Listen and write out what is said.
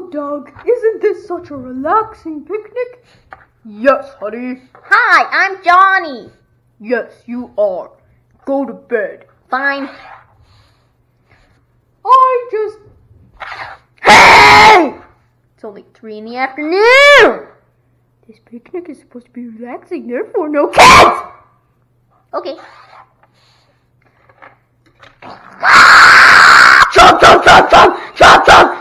Hello, Doug. Isn't this such a relaxing picnic? Yes, honey. Hi, I'm Johnny. Yes, you are. Go to bed. Fine. Hey! It's only 3 in the afternoon. This picnic is supposed to be relaxing, therefore no kids! Okay. Chomp, chomp, chomp, chomp, chomp, chomp!